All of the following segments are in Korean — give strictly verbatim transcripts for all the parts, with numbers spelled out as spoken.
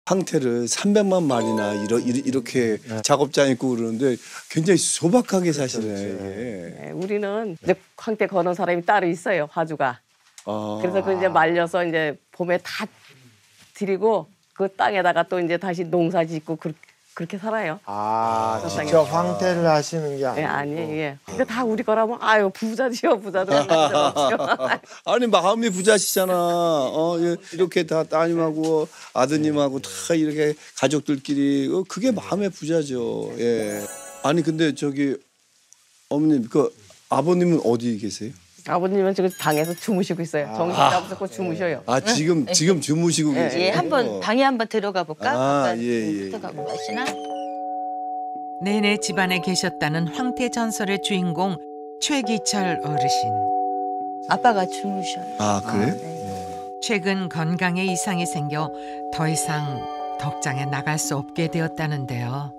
황태를 삼백만 마리나 이러, 이렇게 네. 작업장 있고 그러는데 굉장히 소박하게 사시네. 예. 네, 우리는 이제 황태 거는 사람이 따로 있어요, 화주가. 아. 그래서 그 이제 말려서 이제 봄에 다 드리고 그 땅에다가 또 이제 다시 농사 짓고 그, 그렇게 살아요. 아, 직접 황태를 하시는 게 아니고. 예, 아니에요. 예. 근데 다 우리 거라면 아유 부자지요, 부자들. 아니 마음이 부자시잖아. 어, 이렇게 다 따님하고 아드님하고 다 이렇게 가족들끼리 어, 그게 마음의 부자죠. 예. 아니 근데 저기 어머님 그 아버님은 어디 계세요? 아버님은 지금 방에서 주무시고 있어요. 정신 잡수고 주무셔요. 아 지금 지금 주무시고 계세요? 예, 한번 방에 한번 들어가 볼까? 아, 예, 예. 들어가고 가시나? 내내 집안에 계셨다는 황태 전설의 주인공 최기철 어르신. 아빠가 주무셔요. 아 그래? 아, 네. 최근 건강에 이상이 생겨 더 이상 덕장에 나갈 수 없게 되었다는데요.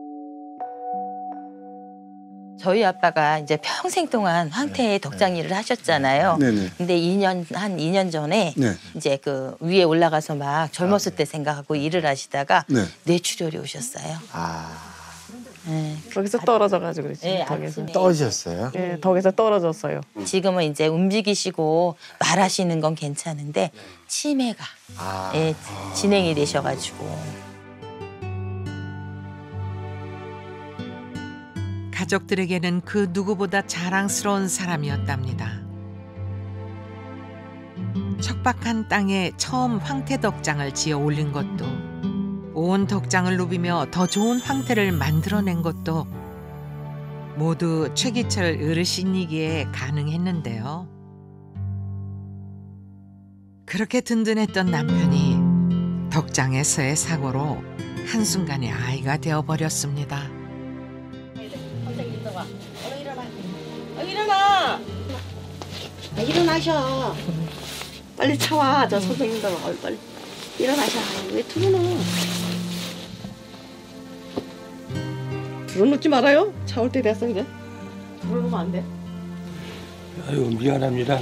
저희 아빠가 이제 평생 동안 황태 덕장 일을 하셨잖아요. 네네. 근데 이 년, 한 이 년 전에 네. 이제 그 위에 올라가서 막 젊었을 때 생각하고 일을 하시다가 네. 뇌출혈이 오셨어요. 아, 네. 거기서 떨어져가지고 그렇지. 네, 덕에서. 아침에. 떨어졌어요? 예, 덕에서 떨어졌어요. 지금은 이제 움직이시고 말하시는 건 괜찮은데 치매가 아. 예, 진행이 되셔가지고. 가족들에게는 그 누구보다 자랑스러운 사람이었답니다. 척박한 땅에 처음 황태 덕장을 지어 올린 것도 온 덕장을 누비며 더 좋은 황태를 만들어낸 것도 모두 최기철 어르신이기에 가능했는데요. 그렇게 든든했던 남편이 덕장에서의 사고로 한순간에 아이가 되어버렸습니다. 일어나! 아, 일어나셔. 빨리 차와. 저 선생님들 얼 빨리 일어나셔. 왜 들어놓어? 들어놓지 말아요. 차 올 때 됐어 이제. 들어놓으면 안 돼. 아유 미안합니다.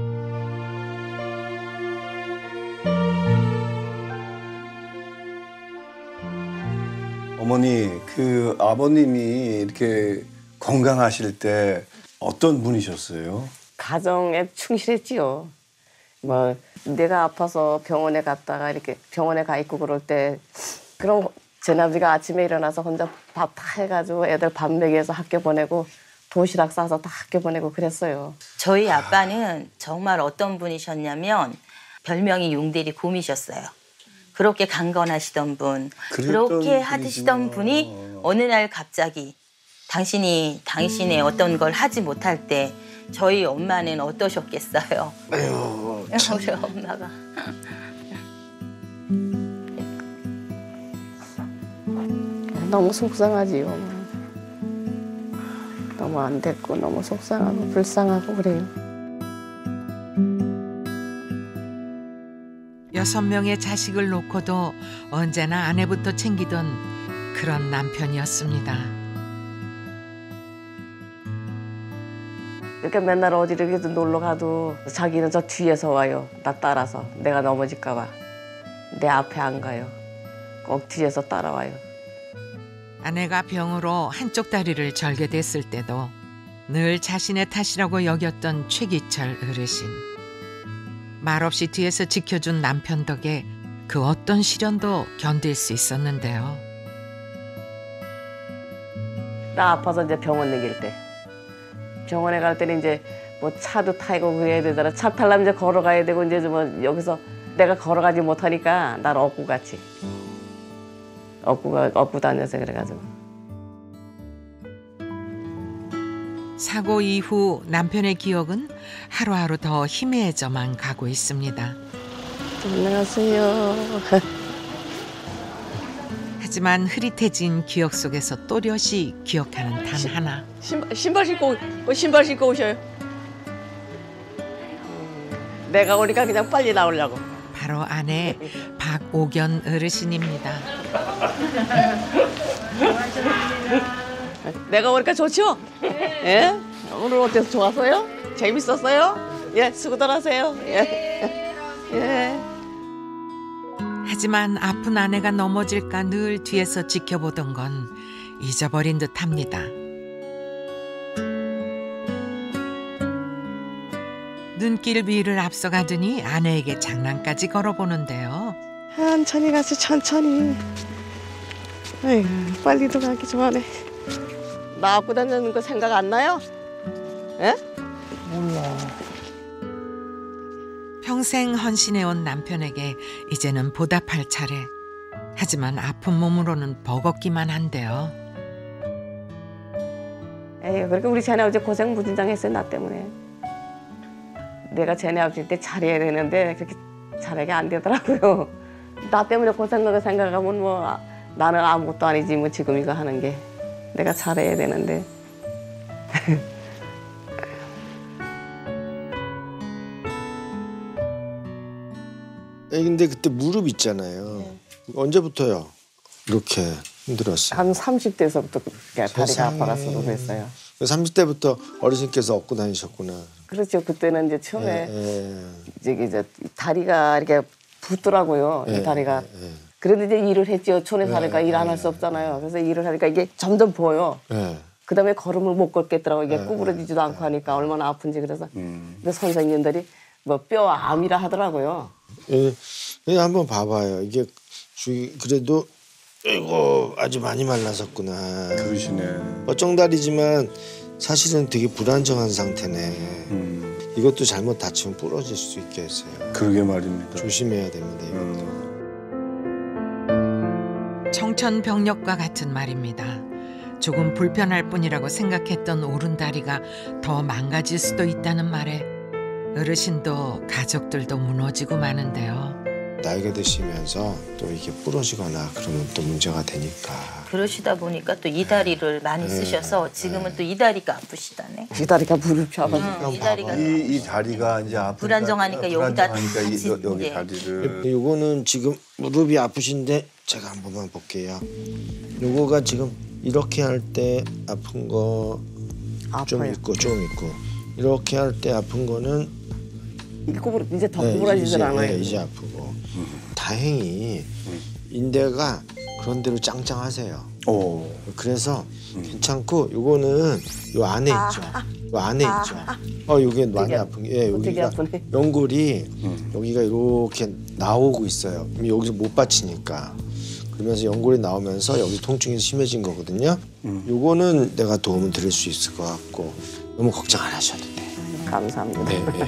어머니 그 아버님이 이렇게 건강하실 때 어떤 분이셨어요? 가정에 충실했지요. 뭐 내가 아파서 병원에 갔다가 이렇게 병원에 가 있고 그럴 때 그럼 제 아버지가 아침에 일어나서 혼자 밥 다 해가지고 애들 밥 먹여서 학교 보내고 도시락 싸서 다 학교 보내고 그랬어요. 저희 아빠는 정말 어떤 분이셨냐면 별명이 용대리 곰이셨어요. 그렇게 강건하시던 분, 그렇게 하시던 분이 어느 날 갑자기 당신이 당신의 어떤 걸 하지 못할 때 저희 엄마는 어떠셨겠어요? 아유, 우리 엄마가. 너무 속상하지요. 너무 안 됐고 너무 속상하고 불쌍하고 그래요. 여섯 명의 자식을 놓고도 언제나 아내부터 챙기던 그런 남편이었습니다. 이렇게 맨날 어디를 이렇게 놀러 가도 자기는 저 뒤에서 와요. 나 따라서. 내가 넘어질까 봐. 내 앞에 안 가요. 꼭 뒤에서 따라와요. 아내가 병으로 한쪽 다리를 절개됐을 때도 늘 자신의 탓이라고 여겼던 최기철 어르신. 말없이 뒤에서 지켜준 남편 덕에 그 어떤 시련도 견딜 수 있었는데요. 나 아파서 이제 병원 다닐 때. 병원에 갈 때는 이제 뭐 차도 타고 그래야 되더라. 차 타려면 이제 걸어가야 되고 이제 뭐 여기서 내가 걸어가지 못하니까 날 업고 같이. 업고, 업고 다녀서 그래가지고. 사고 이후 남편의 기억은 하루하루 더 희미해져만 가고 있습니다. 안녕하세요. 하지만 흐릿해진 기억 속에서 또렷이 기억하는 단 하나. 신발, 신발 신고 신발 신고 오셔요. 내가 오니까 그냥 빨리 나오려고. 바로 아내 박오견 어르신입니다. 내가 오니까 좋죠? 예? 오늘 어때서 좋았어요? 재밌었어요? 예, 수고들 하세요. 예. 예. 하지만 아픈 아내가 넘어질까 늘 뒤에서 지켜보던 건 잊어버린 듯합니다. 눈길 위를 앞서가더니 아내에게 장난까지 걸어보는데요. 천천히 가서 천천히. 아이고, 빨리도 가기 좋아하네. 나 아프다는 거 생각 안 나요? 예? 몰라. 평생 헌신해온 남편에게 이제는 보답할 차례. 하지만 아픈 몸으로는 버겁기만 한데요. 에이, 그렇게 우리 쟤네 아버지 고생 무진장했어요, 나 때문에. 내가 쟤네 아버지 때 잘해야 되는데 그렇게 잘하게 안 되더라고요. 나 때문에 고생한 거 생각하면 뭐 아, 나는 아무것도 아니지 뭐 지금 이거 하는 게. 내가 잘해야 되는데. 에 근데 그때 무릎 있잖아요. 네. 언제부터요? 이렇게 힘들었어요. 한 삼십 대에서부터 다리가 세상에. 아파가지고 그랬어요. 삼십 대부터 어르신께서 업고 다니셨구나. 그렇죠. 그때는 이제 처음에 예, 저기 이제 다리가 이렇게 붓더라고요. 예, 이 다리가. 예, 예. 그런데 이제 일을 했죠. 촌에 사니까 예, 일 안 할 수 없잖아요. 그래서 일을 하니까 이게 점점 보여. 예. 그다음에 걸음을 못 걷겠더라고. 이게 네, 구부러지지도 않고 하니까 얼마나 아픈지. 그래서 근데 선생님들이 뭐 뼈 암이라 하더라고요. 예, 예, 한번 봐봐요. 이게 주 그래도 이거 아주 많이 말라섰구나. 그러시네. 뻗정다리지만 사실은 되게 불안정한 상태네. 음, 이것도 잘못 다치면 부러질 수 있겠어요. 그러게 말입니다. 조심해야 됩니다. 이것도. 음. 청천벽력과 같은 말입니다. 조금 불편할 뿐이라고 생각했던 오른다리가 더 망가질 수도 있다는 말에 어르신도 가족들도 무너지고 마는데요. 나이가 드시면서 또 이게 부러지거나 그러면 또 문제가 되니까. 그러시다 보니까 또 이 다리를 많이 네. 쓰셔서 지금은 또 이 다리가 아프시다네. 이 다리가 무릎이 아파서. 응, 이 다리가 이, 이 다리가 이제 아프니까 불안정하니까 여기다 불안정하니까 이- 다 여기 이제. 다리를 요거는 지금 무릎이 아프신데 제가 한 번만 볼게요. 요거가 지금 이렇게 할 때 아픈 거 좀 아파요. 있고 좀 있고 이렇게 할 때 아픈 거는 이게 구부러 이제 더 네, 구부러지질 이제, 않아요. 네, 이제 아프고 다행히 인대가 그런 대로 짱짱하세요. 오. 그래서 괜찮고 요거는 요 안에 있죠. 요 안에 있죠. 어 요게 많이 되게 아픈 게 예, 되게 여기가 아프네. 연골이 음. 여기가 이렇게 나오고 있어요. 그럼 여기서 못 받치니까 그러면서 연골이 나오면서 여기 통증이 심해진 거거든요. 음. 요거는 내가 도움을 드릴 수 있을 것 같고 너무 걱정 안 하셔도 돼. 감사합니다. 네, 네.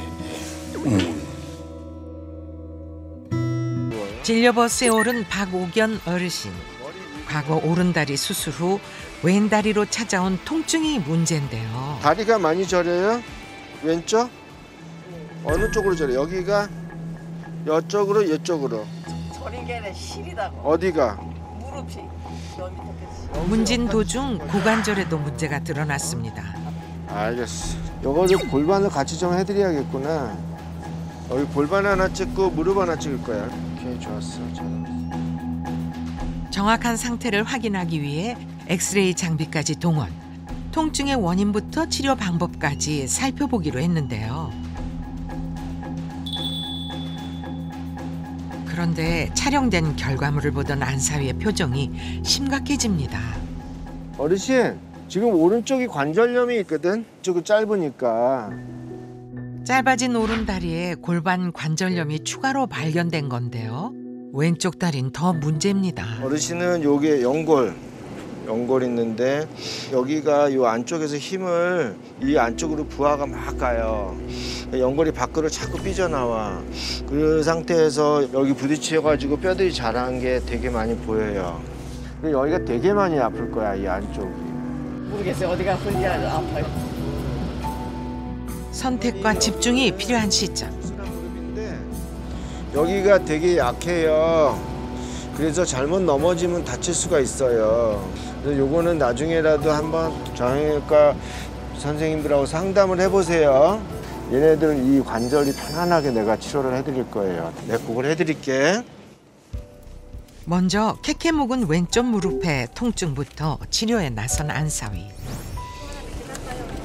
진료버스에 오른 박오견 어르신. 과거 오른다리 수술 후 왼다리로 찾아온 통증이 문제인데요. 다리가 많이 저려요? 왼쪽? 어느 쪽으로 저려? 여기가 이쪽으로 이쪽으로 저린 게 아니라 시리다고. 어디가? 무릎이. 문진 도중 고관절에도 문제가 드러났습니다. 알겠어. 요거를 골반을 같이 좀 해드려야겠구나. 여기 골반 하나 찍고 무릎 하나 찍을 거야. 오케이 좋았어. 잘했어. 정확한 상태를 확인하기 위해 엑스레이 장비까지 동원. 통증의 원인부터 치료 방법까지 살펴보기로 했는데요. 그런데 촬영된 결과물을 보던 안사위의 표정이 심각해집니다. 어르신 지금 오른쪽이 관절염이 있거든. 이쪽은 짧으니까. 짧아진 오른다리에 골반 관절염이 추가로 발견된 건데요. 왼쪽 다리는 더 문제입니다. 어르신은 요게 연골, 연골 있는데 여기가 요 안쪽에서 힘을 이 안쪽으로 부하가 막 가요. 연골이 밖으로 자꾸 삐져나와. 그 상태에서 여기 부딪혀가지고 뼈들이 자란 게 되게 많이 보여요. 근데 여기가 되게 많이 아플 거야, 이 안쪽이. 모르겠어요. 어디가 아픈지 아파요. 선택과 집중이 필요한 시점. 무릎인데 여기가 되게 약해요. 그래서 잘못 넘어지면 다칠 수가 있어요. 그래서 요거는 나중에라도 한번 정형외과 선생님들하고 상담을 해보세요. 얘네들은 이 관절이 편안하게 내가 치료를 해드릴 거예요. 내가 그걸 해드릴게. 먼저 캐캐 묵은 왼쪽 무릎의 통증부터 치료에 나선 안사위.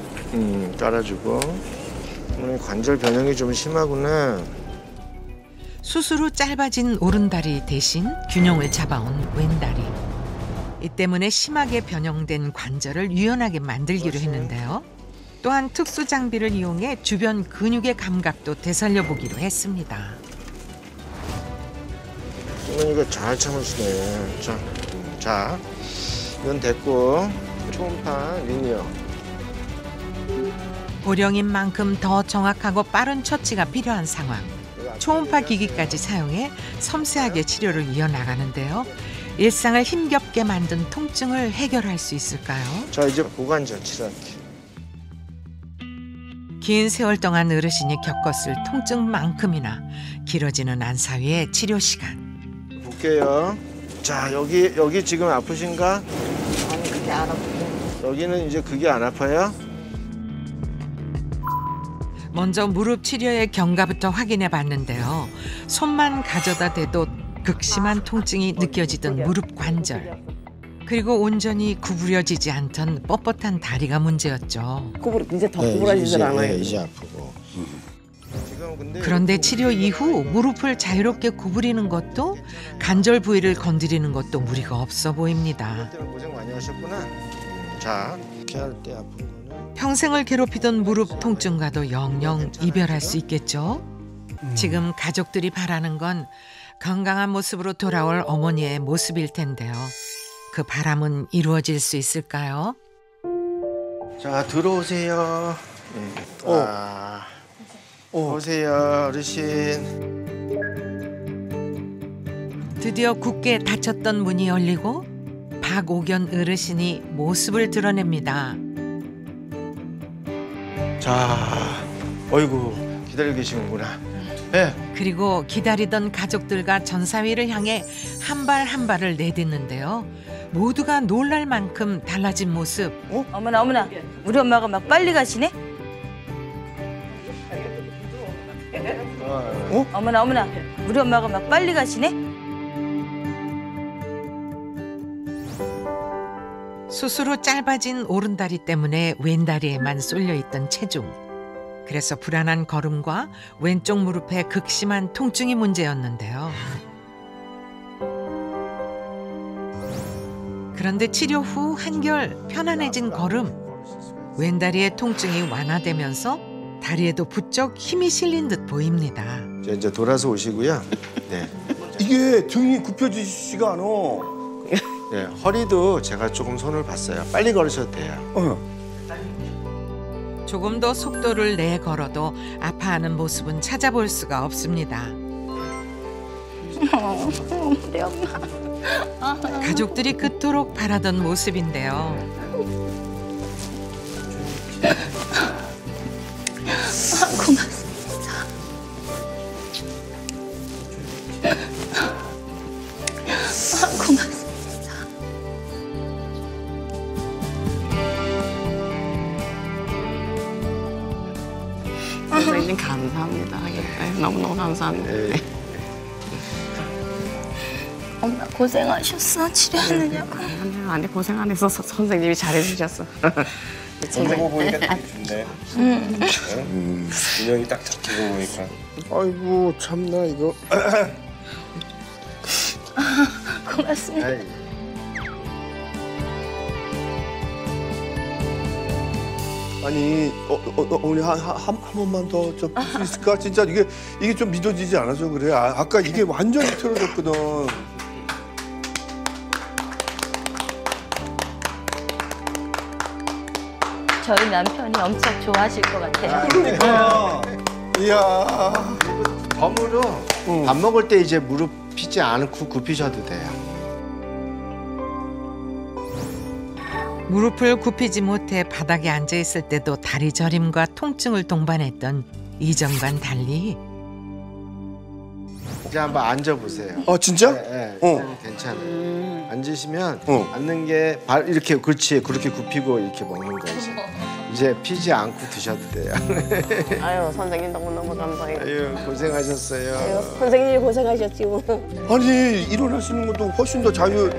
음, 깔아주고. 오늘 관절 변형이 좀 심하구나. 스스로 짧아진 오른다리 대신 균형을 잡아온 왼다리. 이 때문에 심하게 변형된 관절을 유연하게 만들기로 했는데요. 또한 특수 장비를 이용해 주변 근육의 감각도 되살려 보기로 했습니다. 이거 잘 참으시네. 자, 자, 이건 됐고 초음파 리니어. 고령인 만큼 더 정확하고 빠른 처치가 필요한 상황. 초음파 기기까지 사용해 섬세하게 치료를 이어나가는데요. 일상을 힘겹게 만든 통증을 해결할 수 있을까요? 자, 이제 고관절 치료할게. 긴 세월 동안 어르신이 겪었을 통증만큼이나 길어지는 안사위의 치료 시간. 볼게요. 자, 여기 여기 지금 아프신가? 아니 그게 안 아프고. 여기는 이제 그게 안 아파요? 먼저 무릎 치료의 경과부터 확인해 봤는데요. 손만 가져다 대도 극심한 통증이 느껴지던 무릎 관절. 그리고 온전히 구부려지지 않던 뻣뻣한 다리가 문제였죠. 구부러 이제 더 네, 구부러지질 이제, 않아요. 네, 이제 아프고. 지금 근데 그런데 이거 치료 이후 무릎을 자유롭게 구부리는 것도 관절 부위를 건드리는 것도 무리가 없어 보입니다. 이것 때문에 고생 많이 하셨구나. 자, 이렇게 할 때 아픈 거는 평생을 괴롭히던 무릎 통증과도 영영 이별할 수 있겠죠. 지금 가족들이 바라는 건 건강한 모습으로 돌아올 어머니의 모습일 텐데요. 그 바람은 이루어질 수 있을까요? 자, 들어오세요. 네. 아, 오세요, 어르신. 드디어 굳게 닫혔던 문이 열리고 박옥연 어르신이 모습을 드러냅니다. 자, 어이구, 기다리고 계시는구나. 네. 그리고 기다리던 가족들과 전사위를 향해 한 발 한 발을 내딛는데요. 모두가 놀랄 만큼 달라진 모습. 어? 어머나 어머나 우리 엄마가 막 빨리 가시네? 어? 어머나 어머나 우리 엄마가 막 빨리 가시네? 스스로 짧아진 오른다리 때문에 왼다리에만 쏠려있던 체중. 그래서 불안한 걸음과 왼쪽 무릎에 극심한 통증이 문제였는데요. 그런데 치료 후 한결 편안해진 걸음. 왼다리의 통증이 완화되면서 다리에도 부쩍 힘이 실린 듯 보입니다. 자, 이제 돌아서 오시고요. 네. 이게 등이 굽혀지지가 않아. 네, 허리도 제가 조금 손을 봤어요. 빨리 걸으셔도 돼요. 어. 조금 더 속도를 내 걸어도 아파하는 모습은 찾아볼 수가 없습니다. 내 엄마. 가족들이 그토록 바라던 모습인데요. 고맙습니다. 고맙습니다. 선생님 감사합니다. 예, 너무너무 감사합니다. 네. 엄마 고생하셨어 치료하느냐고. 아니, 아니 고생 안 해서 서- 선생님이 잘해주셨어. 보고 보니까 딱 좋네. 음. 인형이 딱 잡히고 보니까. 아이고, 참나 이거. 고맙습니다. 아이. 아니, 어, 어, 어, 어머니 한, 한, 한 번만 더 좀 볼 수 있을까? 진짜 이게 이게 좀 믿어지지 않아서 그래. 아, 아까 이게 완전히 틀어졌거든. 저희 남편이 엄청 좋아하실 것 같아요. 그러니까. 이야. 덤으로 밥 먹을 때 이제 무릎 피지 않고 굽히셔도 돼요. 무릎을 굽히지 못해 바닥에 앉아 있을 때도 다리 저림과 통증을 동반했던 이전과는 달리 이제 한번 앉아보세요. 아 진짜? 네, 네, 어. 괜찮아요. 앉으시면 어. 앉는 게 발 이렇게 그렇지 그렇게 굽히고 이렇게 먹는 거 이제 이제 피지 않고 드셔도 돼요. 아유 선생님 너무너무 감사해요. 아유 고생하셨어요. 아유, 선생님이 고생하셨지요. 아니 일어나시는 것도 훨씬 더 자유.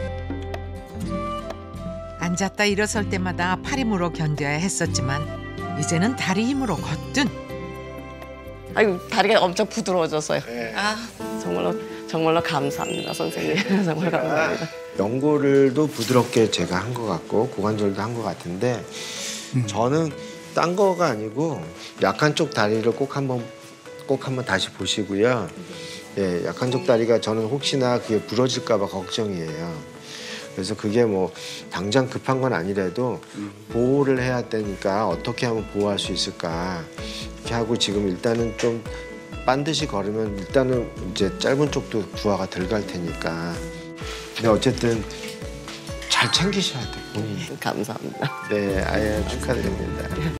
앉았다 일어설 때마다 팔 힘으로 견뎌야 했었지만 이제는 다리 힘으로 거뜬 아유 다리가 엄청 부드러워졌어요. 네. 아 정말로 정말로 감사합니다 선생님. 정말 감사합니다. 연골도 부드럽게 제가 한 것 같고 고관절도 한 것 같은데 음. 저는 딴 거가 아니고 약한 쪽 다리를 꼭 한번 꼭 한번 다시 보시고요. 예, 약한 쪽 다리가 저는 혹시나 그게 부러질까 봐 걱정이에요. 그래서 그게 뭐 당장 급한 건 아니라도 보호를 해야 되니까 어떻게 하면 보호할 수 있을까 이렇게 하고 지금 일단은 좀 반드시 걸으면 일단은 이제 짧은 쪽도 부하가 덜 갈 테니까 근데 어쨌든 잘 챙기셔야 돼 본인이. 감사합니다. 네, 아예 축하드립니다.